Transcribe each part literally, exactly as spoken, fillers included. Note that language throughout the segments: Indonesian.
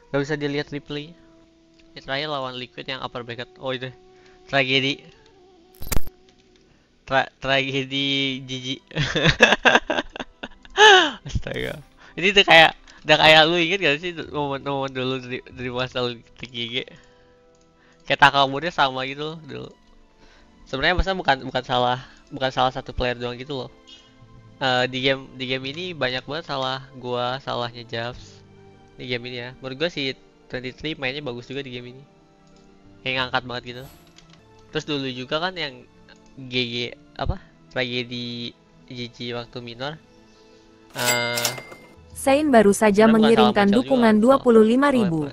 Gak bisa dilihat replay. Ini terakhir lawan Liquid yang upper bracket. Oh itu tragedi. Tra tragedi jijik. Astaga. Ini tuh kayak udah kayak lu inget gak sih momen-momen dulu dari, dari masa lu T G G? Kayak Takamura sama gitu loh dulu. Sebenarnya masa bukan bukan salah bukan salah satu player doang gitu loh. Eh, di game di game ini banyak banget salah gua, salahnya Javs di game ini ya. Menurut gua si dua puluh tiga mainnya bagus juga di game ini. Kayak ngangkat banget gitu. Terus dulu juga kan yang G G apa? Tragedi G G waktu minor. Eh, Sain baru saja sebenarnya bukan salah mengirimkan Moncal juga, dukungan dua salah puluh lima oh, ribu. bukan.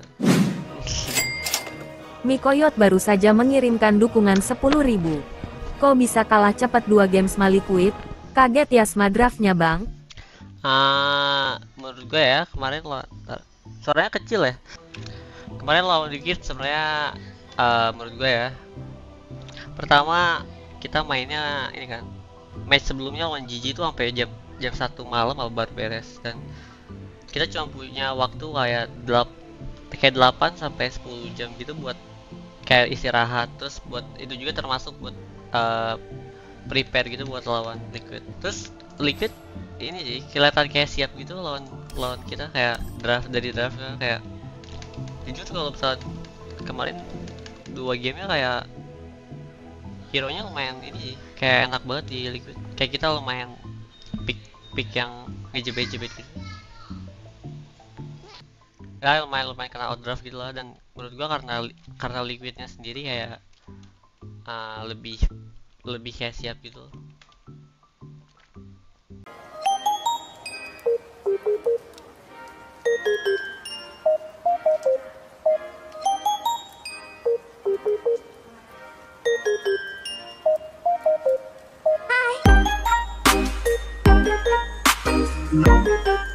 Mikoyot baru saja mengirimkan dukungan sepuluh ribu. Kok bisa kalah cepat dua games sama Liquid? Kaget ya sama draftnya bang? Ah, menurut gue ya kemarin lo suaranya kecil ya. Kemarin lawan dikit sebenarnya eh, menurut gue ya. Pertama kita mainnya ini kan. Match sebelumnya lawan G G itu sampai jam jam satu malam baru beres dan kita cuma punya waktu kayak delap kayak delapan sampai sepuluh jam gitu buat kayak istirahat, terus buat itu juga termasuk buat eh, prepare gitu buat lawan Liquid. Terus Liquid ini sih kelihatan kayak siap gitu lawan lawan kita kayak draft dari draft kayak jujur kalau misalnya kemarin dua gamenya kayak hero nya lumayan ini sih kayak enak banget di Liquid, kayak kita lumayan pick pick yang ngejebet-jebet gitu ya, lumayan lumayan kena outdraft gitu lah. Dan menurut gua karena karena Liquidnya sendiri kayak uh, lebih lebih kayak siap gitu. Hi.